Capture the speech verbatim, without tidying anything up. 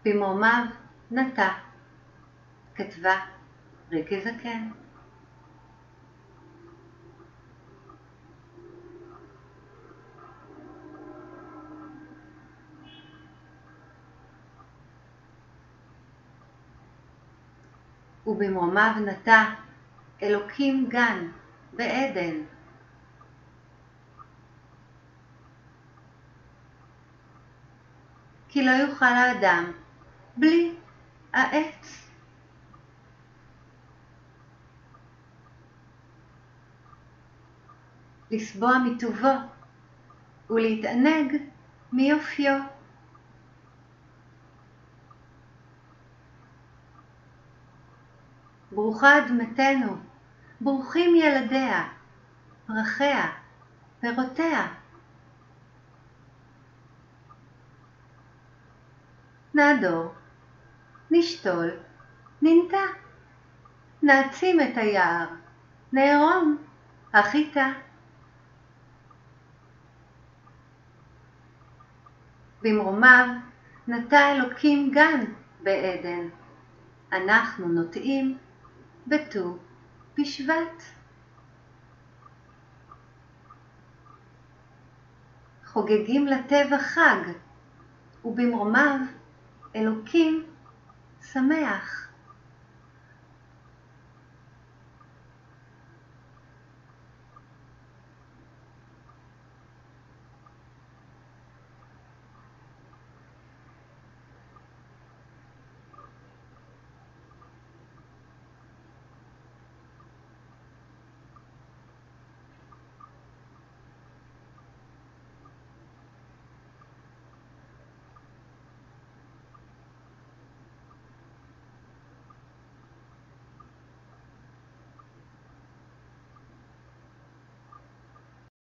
במרומיו נטע, כתבה ריקי זקן. ובמרומיו נטע אלוקים גן בעדן. כי לא יוכל האדם בלי העץ. לסבוע מטובו ולהתענג מיופיו. ברוכה אדמתנו, ברוכים ילדיה, פרחיה, פירותיה. נעדור, נשתול, ננטע, נעצים את היער, נערום החיטה. במרומיו נטע אלוקים גן בעדן, אנחנו נוטעים בט"ו בשבט. חוגגים לטבע חג, ובמרומיו אלוקים שמח.